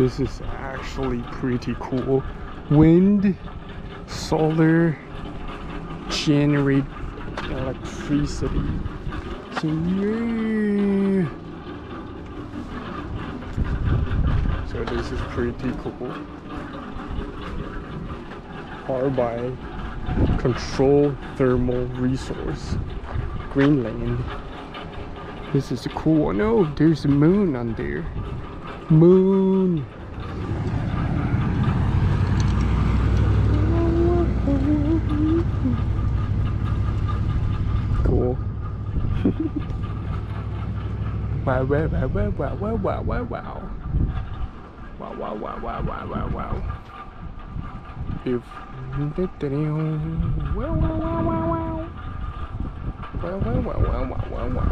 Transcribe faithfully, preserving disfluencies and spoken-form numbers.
This is actually pretty cool. Wind, solar, generate electricity. So yeah. So this is pretty cool. Powered by controlled thermal resource. Greenland. This is a cool one. Oh, there's a moon on there. Moon. Cool. Wow, wow, wow, wow, wow, wow, wow, wow, wow. Wow, wow, wow, wow, wow, wow, wow. If wow, wow, wow, wow, wow. Wow, wow, wow, wow, wow, wow, wow.